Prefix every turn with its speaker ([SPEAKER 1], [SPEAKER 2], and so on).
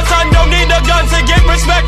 [SPEAKER 1] son don't need a gun to get respect.